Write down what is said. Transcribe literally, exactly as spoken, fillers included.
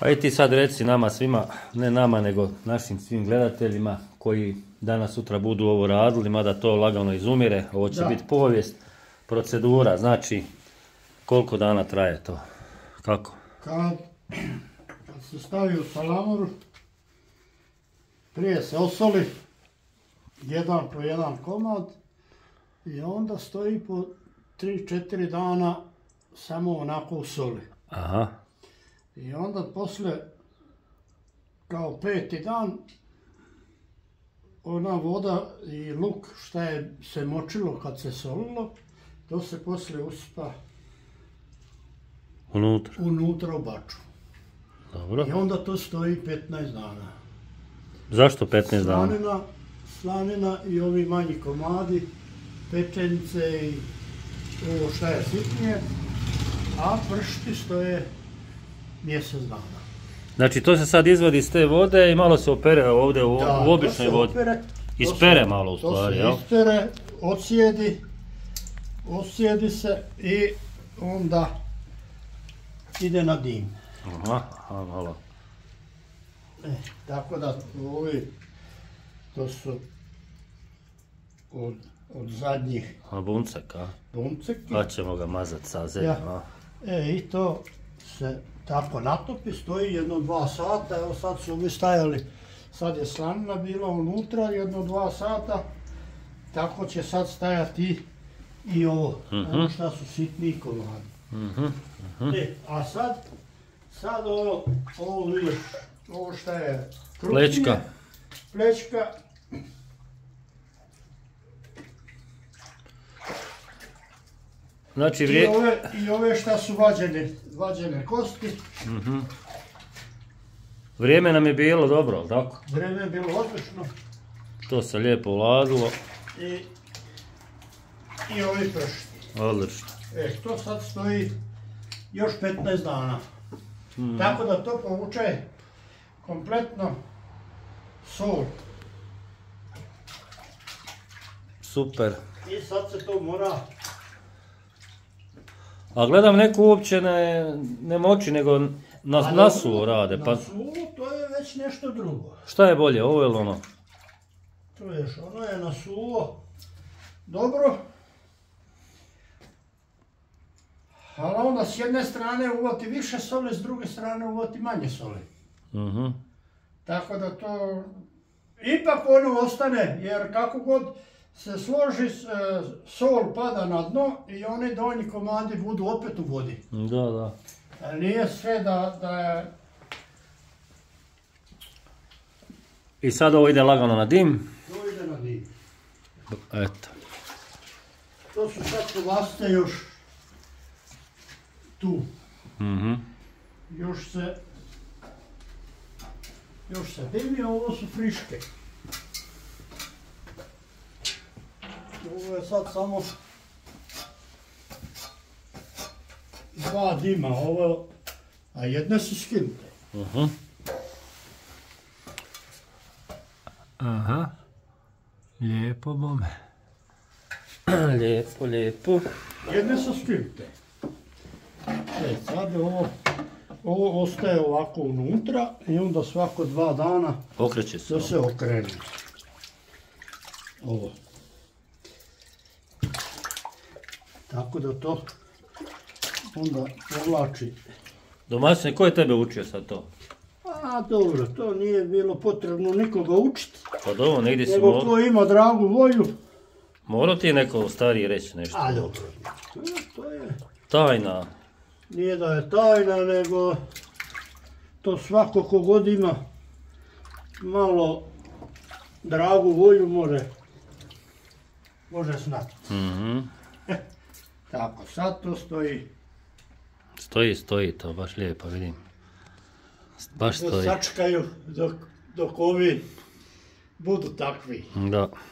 Pa i ti sad reci nama svima, ne nama nego našim svim gledateljima koji danas sutra budu ovo radili, mada to lagano izumire, ovo će biti povijest, procedura, znači koliko dana traje to, kako? Kad, kad se stavi u salamoru, prije se osoli, jedan po jedan komad i onda stoji po tri četiri dana samo onako u soli. Aha. I onda poslije, kao peti dan, ona voda i luk šta je se močilo kad se solilo, to se poslije usipa unutra, unutra u baču. Dobro. I onda to stoji petnaest dana. Zašto petnaest dana? Slanina, slanina i ovi manji komadi, pečenice i ovo šta je sitnije, a pršti stoje mjesec dana. Znači to se sad izvadi iz te vode i malo se opere ovdje u, da, u običnoj vodi. Opere, ispere se, malo u stvari, jel? To se ispere, odsijedi, odsijedi se i onda ide na dim. Aha, aha, malo. E, tako da ovi, to su od, od zadnjih A buncek, a? bunceki. Pa ćemo ga mazati sa zemljom, a? E, i to se tako natopi, stoji jedno dva sata, evo sad su mi stajali, sad je slanina bila unutra, jedno dva sata, tako će sad stajati i ovo, mm-hmm. ono šta su sitniji komadi. Mm-hmm. Mm-hmm. E, a sad, sad ovo, ovo vidiš, ovo šta je krupnije, plečka. Plečka. Znači, vrije... I, ove, I ove šta su vađene, vađene kosti. Mm-hmm. Vrijeme nam je bilo dobro, tako? Vrijeme je bilo odlično. To se lijepo uladilo. I, i ovi pršti. Odlično. E, to sad stoji još petnaest dana. Mm. Tako da to povuče kompletno sol. Super. I sad se to mora... A gledam neku uopće ne, ne moči, nego na, na suvo rade. Na pa... suvo to je već nešto drugo. Šta je bolje, ovo ili ono? To je ono je na suvo dobro. Ali onda s jedne strane uvati više soli, s druge strane uvati manje soli. Uh-huh. Tako da to ipak ono ostane, jer kako god se složi, sol pada na dno i oni donji komadi budu opet u vodi. Da, da. Nije sve da, da je... I sad ovo ide lagano na dim? To ide na dim. Eto. To su sad kovaste još tu. Mm-hmm. Još se... Još se dimi, a ovo su friške. Ovo je sad samo dva dima, ovo, a jedne su skinute. Uh-huh. Aha, lijepo bome. Lijepo, lijepo. Jedne su skinute. E, sad ovo, ovo ostaje ovako unutra i onda svako dva dana okreće se. To se okrene. Ovo. Tako da to onda povlači. Domaćine, ko je tebe učio sad to? A dobro, to nije bilo potrebno nikoga učiti. Pa dobro, negdje si morao. Nego ko ima dragu volju. Morao ti je neko stariji reći nešto? A dobro, to je... Tajna. Nije da je tajna, nego to svako ko god ima malo dragu volju može, može znati. Mm-hmm. E, tako, sad to stoji. Stoji, stoji to, baš lijepo, vidim. Baš stoji. Sačekaju dok, dok ovi budu takvi. Da.